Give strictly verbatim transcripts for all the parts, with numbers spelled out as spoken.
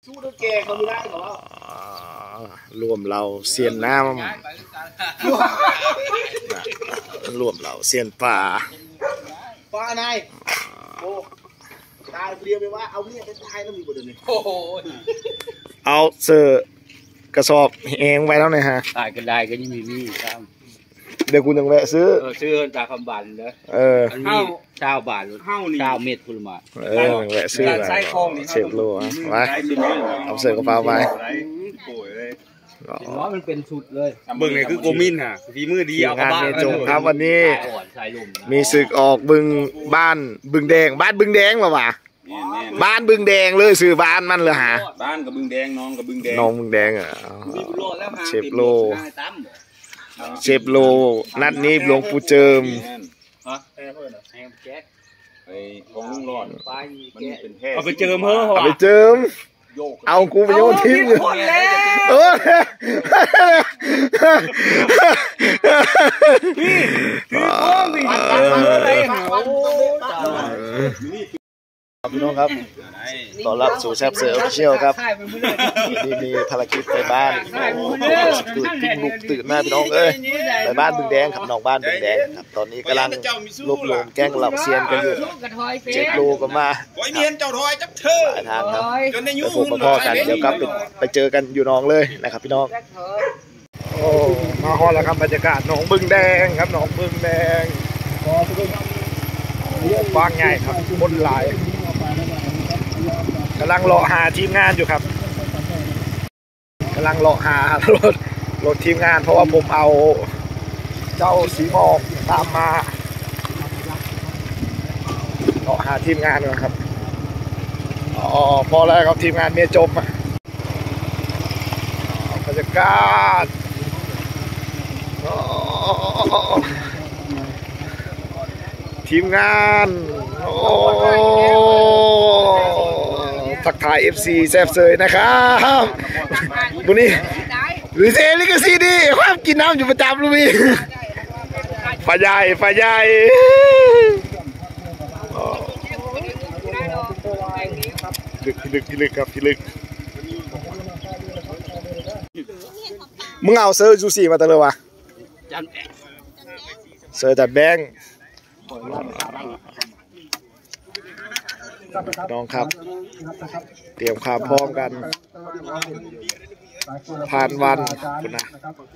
สู้ด้วยแกเขาไม่ได้เขาว่ารวมเราเซียนน้ำรวมเราเซียนป่าป่านายโอ้ตายเรียกไปว่าเอาเนี่ยเป็นตายแล้วมีบทเดียวนี้โอ้โหเอาเสื้อกระสอบแห้งไว้แล้วนะฮะตายกันได้ก็ยังมีมีครับเดี๋ยวกูต้องแวะซื้อซื้อจากคำบันเนอะเออเท่าเจ้าบาทเท่านี่เจ้าเม็ดคุณมาเออแวะซื้ออะไรเชฟโลไว้เอาเสื้อกระเป๋าไปร้อนมันเป็นชุดเลยเบิ่งเลยคือโกมินค่ะฝีมือดีเอาบ้านเมจงครับวันนี้มีศึกออกบึงบ้านบึงแดงบ้านบึงแดงหรอวะบ้านบึงแดงเลยซื้อบ้านมันเลยฮะบ้านกับบึงแดงน้องกับบึงแดงน้องบึงแดงอ่ะเชฟโลเชฟโลนัดนี้หลวงปู่เจิมไอ้ของลุงหลอดเอาไปเจิมเฮ้อเอาไปเจิมเอากูไปโยนทิ้งอยู่เออพี่น้องครับต้อนรับสู่แซ่บเสือออฟฟิเชียลครับนี่มีภารกิจไปบ้านตื่นขึ้นลุกตื่นหน้าพี่น้องเอ้ยไปบ้านบึงแดงครับน้องบ้านบึงแดงครับตอนนี้กำลังรวบรวมแก๊งเหล่าเซียนกันอยู่เจ็ดโลก็มาหลายทางครับไปพบมาพ่อกันเดี๋ยวกลับไปเจอกันอยู่น้องเลยนะครับพี่น้องโอ้มาฮอดแล้วครับบรรยากาศหนองบึงแดงครับหนองบึงแดงกว้างใหญ่ครับคนหลายกำลังรอหาทีมงานอยู่ครับกำลังรอหารถรถทีมงานเพราะว่าผมเอาเจ้าสีหมอกตามมารอหาทีมงานก่อนครับอ๋อพอแล้วครับทีมงานเมียจมอ่ะบรรยากาศทีมงานโอ้ทักทาย เอฟ ซี แซ่บเซยนะครับวันนี้หรือเซลิกซีดีความกินน้ำอยู่ประจำรู้มั้ยฝ่ายใหญ่ฝ่ายใหญ่ลึกลึกลึกครับลึกมึงเอาเซอร์จูซี่มาตั้งเลยวะเซอร์จัดแบงค์น้องครับเตรียมความพร้อมกันผ่านวันคุณนะ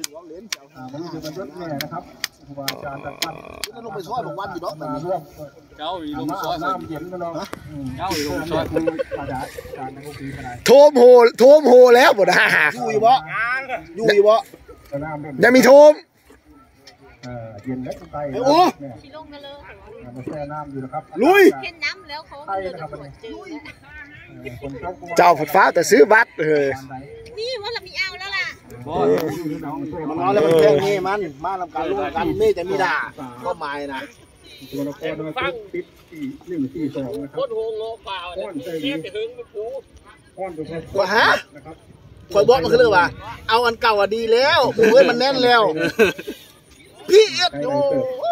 ลงไปช่วยลงวันอยู่เนาะเจ้าลงซอยเจ้าลงซอยโทมโหโทมโหแล้วบ่ได้อยู่อยู่บ่อยู่อยู่บ่ยังมีโทมเย็นแล้วไปโอ้ลงมาเลยมาแช่น้ำอยู่นะครับลุยเห็นน้ำแล้วเขาเลยจะปวดจืดเจ้าฝุดฟ้าแต่ซื้อบัตรเออนี่ว่าเรามีเอาแล้วล่ะมันเอาแล้วมันแพงนี่มันมาทำการร่วมกันไม่จะมีด่าก็หมายนะฟังปิดสี่หนึ่งสี่สองนะครับโคตรโหงโลเปล่าเทียบจะถึงมันปูว่าฮะคอยบอกมันคือเรื่องว่าเอาอันเก่าอ่ะดีแล้วมือมันแน่นแล้วพี่เอ็ดอยู่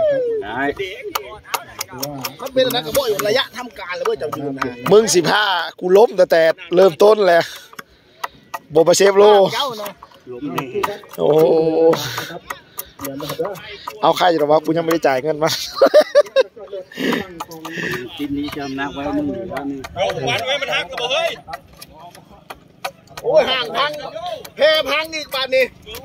เขาเป็นนักกระบอกอยู่ระยะทำการเลยเว้ยเจ้าอยู่นะมึงสิบห้ากูล้มแต่แต่เริ่มต้นเลยโบมาเชฟโลโอ้เอาใครจะบอกว่ากูยังไม่ได้จ่ายเงินมาทีนี้จำนักไว้มึงวันไว้มันหักกระบอกเฮ้ยโอ้ยห่างพังเพพังอีกป่านนี้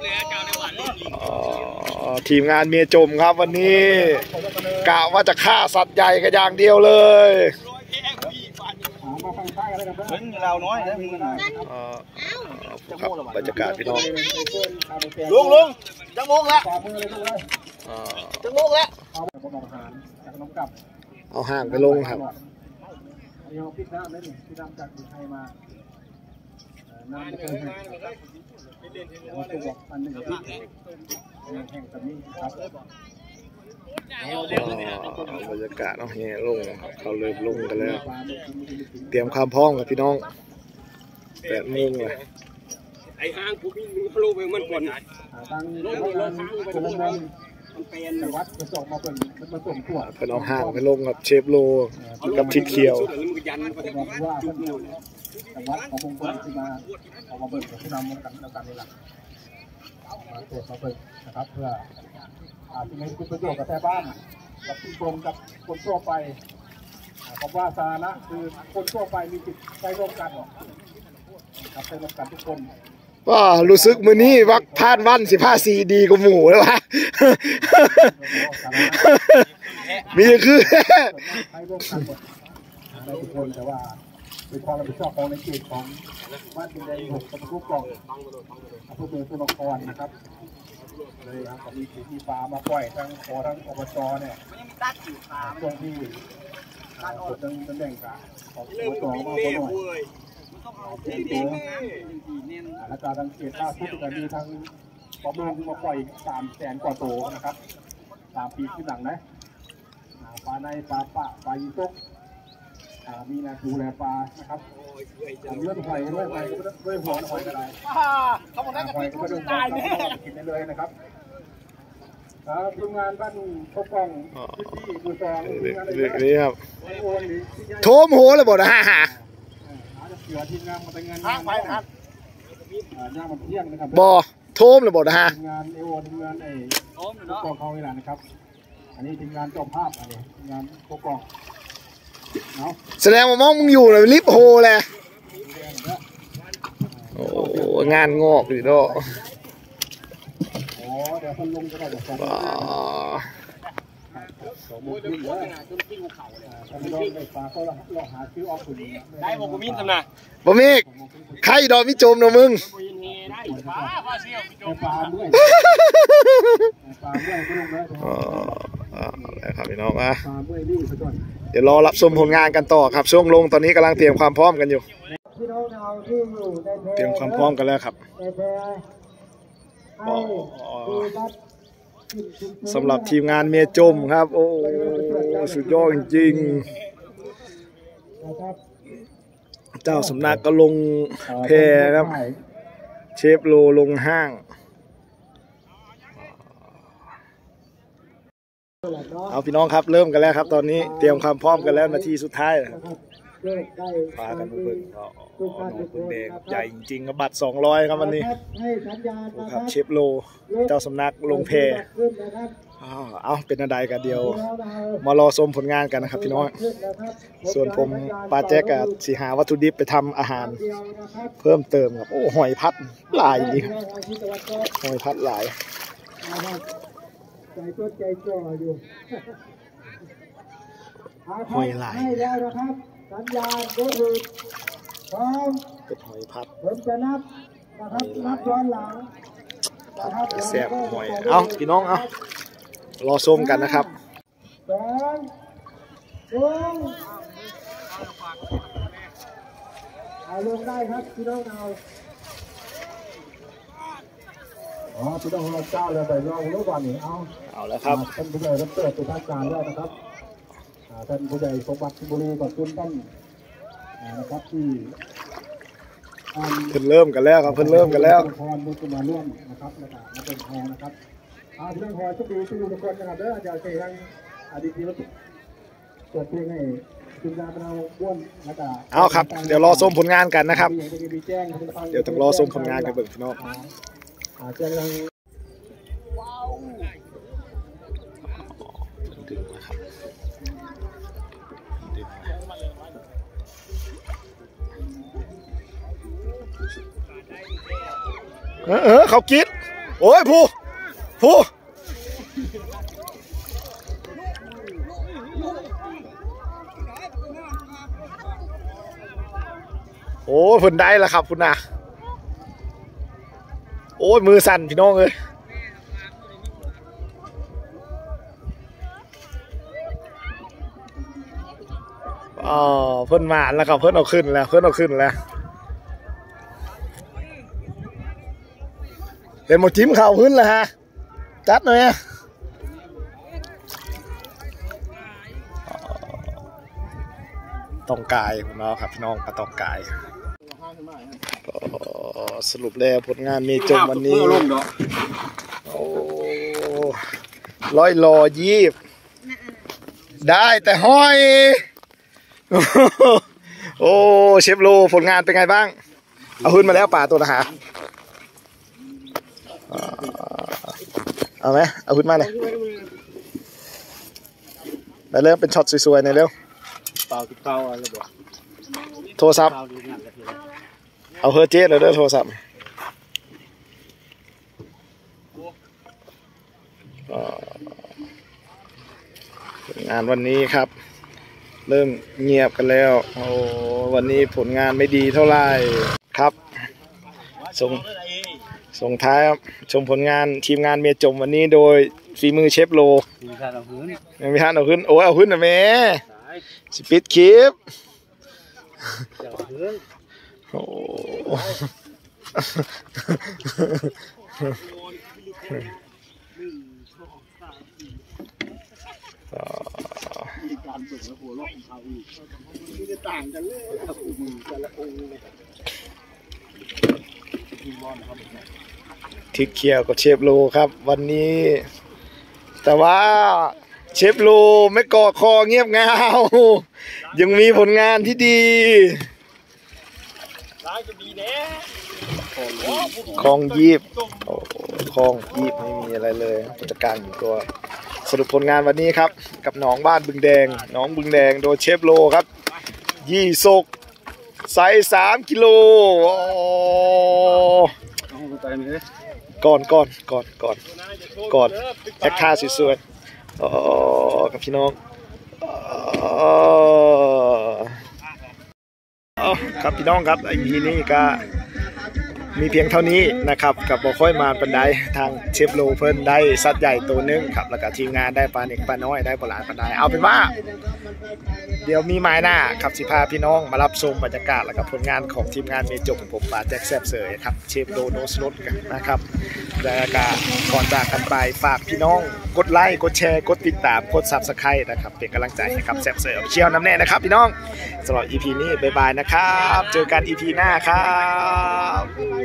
ทีมงานเมียจมครับวันนี้กะว่าจะฆ่าสัตว์ใหญ่กันอย่างเดียวเลยเราน้อยนะครับบรรยากาศพี่น้องลุงลุงจังมุกแล้วจังมุกแล้วเอาห่างไปลงครับน้ำจะแห้งตัวบอกอันหนึ่งที่แห้งแบบนี้ครับบรรยากาศเนาะเนี่ยลงเขาเริ่มลงกันแล้วเตรียมความพร้อมกับพี่น้องแปดโมงเลยไอ้ห้างกูพี่มึงลงไปมันก่อนลงลงห้างไปลงมันเป็นวัดจะส่งมาเป็นมาส่งขวดเป็นเอาห่างไปลงกับเชฟโลกับทิศเขียวจังหวัดของมงคลที่มาออกมาเบิกผู้นำมันกันแล้วกันนี่แหละมาตรวจมาเบิกนะครับเพื่ออาจจะไม่เป็นประโยชน์กับแท้บ้านกับชุมชนกับคนทั่วไปคำว่าสาธารณะคือคนทั่วไปมีจิตใจร่วมกันครับใจร่วมกันทุกคนว่ารู้สึกมือนี้วักพานวันสิผ้าสีดีกว่าหมูแล้ววะมีคือให้ร่วมกันหมดในทุกคนแต่ว่าเป็นความรับผิดชอบของในเขตของบ้านดินแดงหกตำบลกุ๊กกองอำเภอเมืองสมุทรสาครนะครับเลยครับมีสีที่ปลามาปล่อยทั้งขอทั้งอบจเนี่ยช่วงที่การอดตั้งตำแหน่งกับของอบจมาบ่หน่อยเป็นตัวและการดังเขตล่าสุดก็มีทั้งปลาเมืองที่มาปล่อยสามแสนกว่าตัวนะครับสามปีขึ้นหลังนะปลาในปลาปะปลายีตุกมีนาดูแลปลานะครับเลือดหอยด้วยหอยก็ด้วยหัวหอยก็ได้หอยก็ไม่ต้องตายเนี่ยกินได้เลยนะครับทีมงานบ้านพบกองที่มือสองเรื่องนี้ครับโถมโหเลยบอกนะฮะเกี่ยวทีมงานมาแต่งงานห้างไปนะครับย่างมันเที่ยงนะครับบ่โถมเลยบอกนะฮะทีมงานเอโอทีมงานไอ้พบกองเขาเวลานะครับอันนี้ทีมงานจอมภาพอันนี้ทีมงานพบกองแสดงว่ามองมึงอยู่เลยลิฟโฮแหละโอ้งานงอกหรือดอกอ๋อเดี๋ยวคนลงจะได้เดี๋ยวสองสองโมงครึ่งเลยท่านรองได้ฝากเขาลองหาชื่อออกคุณได้บอกกูมินทำนะบ่มีใครดอกมิจมเนาะมึงปลาปลาด้วยปลาด้วยก็ลงเลยอ๋อนะครับพี่น้องอ่ะเดี๋ยวรอรับชมผลงานกันต่อครับช่วงลงตอนนี้กำลังเตรียมความพร้อมกันอยู่เตรียมความพร้อมกันแล้วครับสำหรับทีมงานเมียจมครับโอ้สุดยอดจริงๆเจ้าสำนักก็ลงแพครับเชฟโลลงห้างเอาพี่น้องครับเริ่มกันแล้วครับตอนนี้เตรียมความพร้อมกันแล้วนาทีสุดท้ายพากันเบิ่งเขาคุณแดงใหญ่จริงๆบัตรสองร้อยครับวันนี้ครับเชฟโลเจ้าสำนักลงเพเอาเป็นอะไรกันเดียวมารอชมผลงานกันนะครับพี่น้องส่วนผมปาแจ๊กกับสีหาวัตถุดิบไปทำอาหารเพิ่มเติมครับโอ้หอยพัดหลายจริงหอยพัดหลายใจก็ใจจ่ออยู่หอยหลายแล้วนะครับสัญญาณก็คือพร้อมเป็นหอยพัดผมจะนับนะครับนับย้อนหลังนะครับแซ่บหอยเอาพี่น้องเอารอชมกันนะครับสองลงเอาลงได้ครับพี่น้องเอาอ๋อพี่น้องเราเจ้าเลยไปลองรู้ก่อนนี่เอาเอาแล้วครับท่านผู้ใหญ่รับเปิดตัวทางการแล้วนะครับท่านผู้ใหญ่สมบัติบุรีกับคุณท่านนะครับที่เพิ่นเริ่มกันแล้วครับเพิ่นเริ่มกันแล้วพรมุขมาร่วมนะครับนะครับมาเป็นพรนะครับอาที่นั่งคอยทุกปีทุกทุกคนนะครับเด้ออาจารย์เสกทางอดีตที่เราเปิดเพลงให้ทีมงานเราบ้วนนะครับเอาครับเดี๋ยวรอชมผลงานกันนะครับเดี๋ยวต้องรอชมผลงานกันเบิ่งพี่น้องอาจจะยังเออเออเขาคิดโอ้ยผู้ผู้โอ้ผลได้แล้วครับคุณนะโอ้ยมือสั่นพี่น้องเลยอ๋อเพิ่นมาแล้วครับเพิ่นเอาขึ้นแล้วเพิ่นเอาขึ้นแล้วเห็นหมดจิ้มเข่าขึ้นแล้วฮะจัดหน่อยต้องกายพี่น้องครับพี่น้องปลาต้องกายสรุปแล้วผลงานมีจบวันนี้โอ้ร้อยโลยีบได้แต่ห้อยโโอ้เชฟโลผลงานเป็นไงบ้างเอาขึ้นมาแล้วป่าตัวนะฮะเอาไหมเอาขึ้นมาหน่อยไปเริ่มเป็นช็อตสวยๆในเร็วเปล่าติดเปล่าอะไรบ่โทรศัพท์เอาเฮอร์เจสเลยเด้อโทรศัพท์งานวันนี้ครับเริ่มเงียบกันแล้วโอ้วันนี้ผลงานไม่ดีเท่าไหร่ครับส่งส่งท้ายครับชมผลงานทีมงานเมียจมวันนี้โดยฝีมือเชฟโลมีท่านเอาขึ้นมีท่านเอาขึ้นโอ้เอาขึ้นนะแม่สปิดคลิปโอ้ทิกเคียวกับเชฟโลครับวันนี้แต่ว่าเชฟโลไม่กอดคอเงียบเงายังมีผลงานที่ดีคลองยีบโอ้คลองยีบไม่มีอะไรเลยผู้จัดการอยู่ตัวสรุปผลงานวันนี้ครับกับหนองบ้านบึงแดงหนองบึงแดงโดยเชฟโลครับยี่สกไซส์สามกิโลก่อนก่อนก่อนก่อนก่อนแอคท่าสวยๆอ๋อกับพี่น้องอ๋อครับพี่น้องครับไอ้ทีนี้ก็มีเพียงเท่านี้นะครับกับบ่ค่อยมาปันไดทางเชฟโลเพิ่นได้สัตว์ใหญ่ตัวนึงครับแล้วก็ทีมงานได้ปลาเน็กปลาน้อยได้ปลาหลานปลาได้เอาเป็นว่าเดี๋ยวมีหมายหน้าครับสิพาพี่น้องมารับชมบรรยากาศและกับผลงานของทีมงานเมจบผมปลาแจ็คแซบเสยครับเชฟโลโนสรถกันนะครับแล้วก็ก่อนจากกันไปฝากพี่น้องกดไลค์กดแชร์กดติดตามกดซับสไครต์นะครับเป็นกำลังใจให้ครับแซบเสยเชียวน้ำแน่นะครับพี่น้องสำหรับ อี พี นี้บ๊ายบายนะครับเจอกัน อี พี หน้าครับ